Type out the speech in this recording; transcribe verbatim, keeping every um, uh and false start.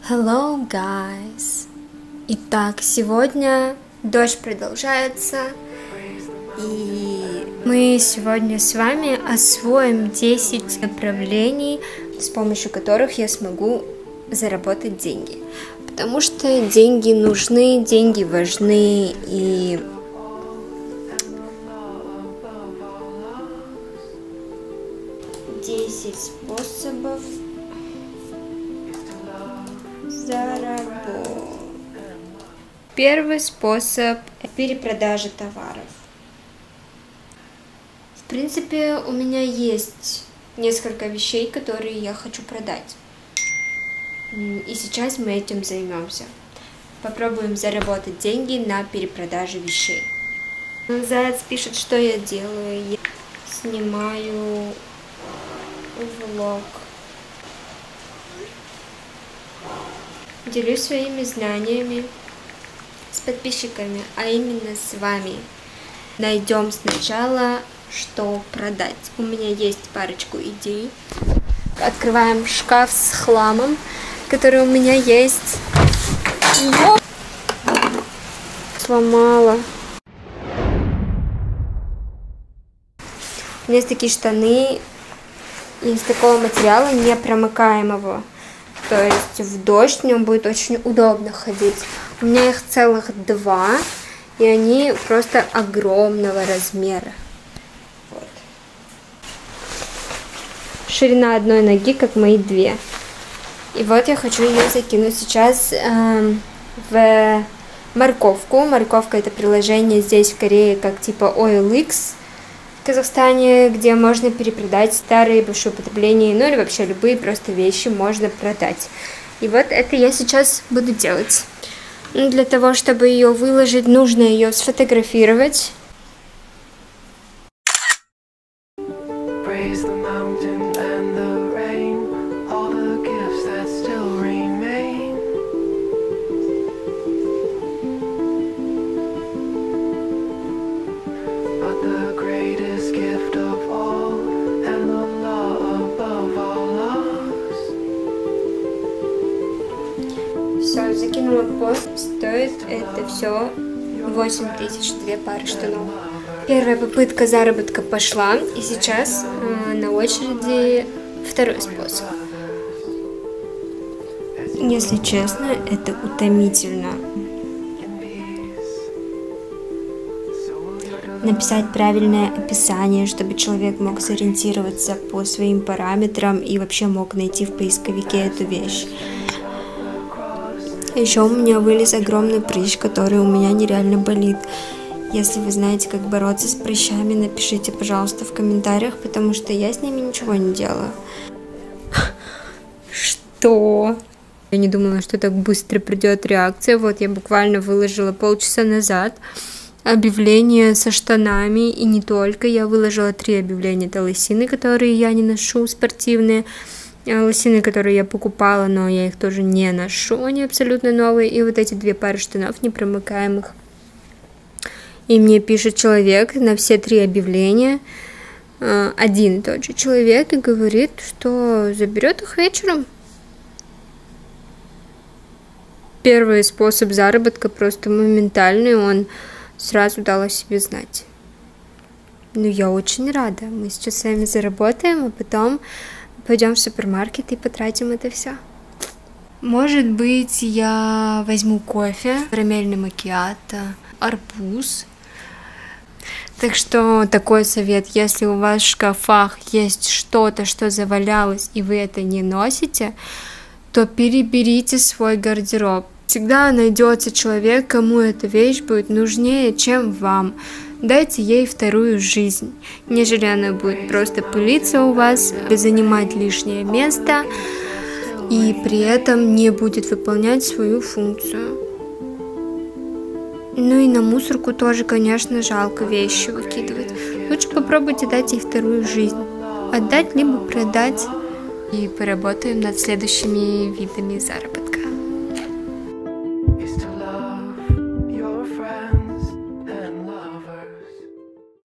Hello, guys! Итак, сегодня дождь продолжается, и мы сегодня с вами освоим десять направлений, с помощью которых я смогу заработать деньги. Потому что деньги нужны, деньги важны, и десять способов заработать. Первый способ – перепродажа товаров. В принципе, у меня есть несколько вещей, которые я хочу продать. И сейчас мы этим займемся. Попробуем заработать деньги на перепродаже вещей. Заяц пишет, что я делаю. Я снимаю влог. Делюсь своими знаниями с подписчиками, а именно с вами. Найдем сначала, что продать. У меня есть парочку идей. Открываем шкаф с хламом, который у меня есть. О! Сломала. У меня есть такие штаны из такого материала непромокаемого. То есть в дождь в нем будет очень удобно ходить. У меня их целых два, и они просто огромного размера. Вот. Ширина одной ноги, как мои две. И вот я хочу ее закинуть сейчас э, в морковку. Морковка — это приложение здесь в Корее, как типа о эл икс. В Казахстане, где можно перепродать старые большое потребление, ну или вообще любые просто вещи можно продать. И вот это я сейчас буду делать. Ну, для того, чтобы ее выложить, нужно ее сфотографировать. Все, закинула пост. Стоит это все восемь тысяч, две пары штанов. Первая попытка заработка пошла, и сейчас э, на очереди второй способ. Если честно, это утомительно. Написать правильное описание, чтобы человек мог сориентироваться по своим параметрам и вообще мог найти в поисковике эту вещь. Еще у меня вылез огромный прыщ, который у меня нереально болит. Если вы знаете, как бороться с прыщами, напишите, пожалуйста, в комментариях, потому что я с ними ничего не делаю. Что? Я не думала, что так быстро придет реакция. Вот я буквально выложила полчаса назад объявление со штанами, и не только. Я выложила три объявления. Это лосины, которые я не ношу, спортивные. Лосины, которые я покупала, но я их тоже не ношу, они абсолютно новые. И вот эти две пары штанов непромокаемых. И мне пишет человек на все три объявления, один и тот же человек, и говорит, что заберет их вечером. Первый способ заработка просто моментальный, он сразу дал о себе знать. Ну, я очень рада. Мы сейчас с вами заработаем, а потом пойдем в супермаркет и потратим это все. Может быть, я возьму кофе, карамельный макиато, арбуз. Так что такой совет: если у вас в шкафах есть что-то, что завалялось, и вы это не носите, то переберите свой гардероб. Всегда найдется человек, кому эта вещь будет нужнее, чем вам. Дайте ей вторую жизнь, нежели она будет просто пылиться у вас, занимать лишнее место и при этом не будет выполнять свою функцию. Ну и на мусорку тоже, конечно, жалко вещи выкидывать. Лучше попробуйте дать ей вторую жизнь. Отдать либо продать. И поработаем над следующими видами заработка.